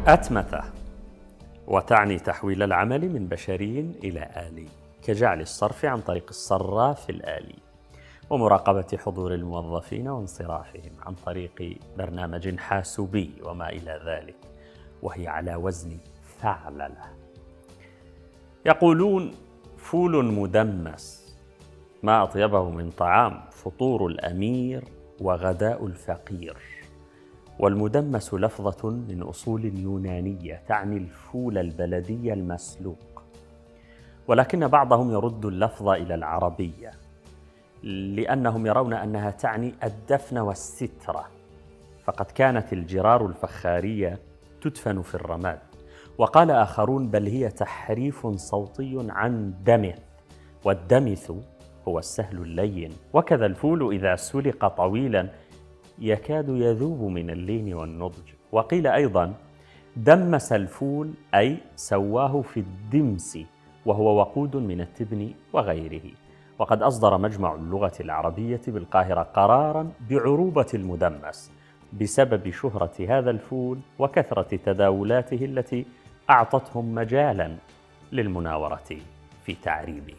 أتمتة، وتعني تحويل العمل من بشري إلى آلي، كجعل الصرف عن طريق الصراف الآلي، ومراقبة حضور الموظفين وانصرافهم عن طريق برنامج حاسوبي وما إلى ذلك، وهي على وزن فعللة. يقولون: فول مدمس ما أطيبه من طعام، فطور الأمير وغداء الفقير. والمدمس لفظة من أصول يونانية تعني الفول البلدي المسلوق، ولكن بعضهم يرد اللفظ إلى العربية لأنهم يرون أنها تعني الدفن والسترة، فقد كانت الجرار الفخارية تدفن في الرماد. وقال آخرون: بل هي تحريف صوتي عن دمث، والدمث هو السهل اللين، وكذا الفول إذا سلق طويلا يكاد يذوب من اللين والنضج. وقيل أيضا: دمس الفول أي سواه في الدمس، وهو وقود من التبن وغيره. وقد أصدر مجمع اللغة العربية بالقاهرة قراراً بعروبة المدمس بسبب شهرة هذا الفول وكثرة تداولاته التي أعطتهم مجالاً للمناورة في تعريبه.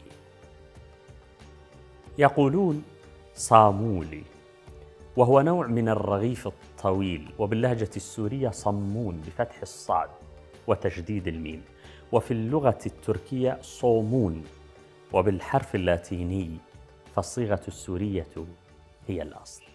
يقولون: صامولي، وهو نوع من الرغيف الطويل، وباللهجة السورية صمون بفتح الصاد وتشديد الميم، وفي اللغة التركية صومون، وبالحرف اللاتيني فالصيغة السورية هي الأصل.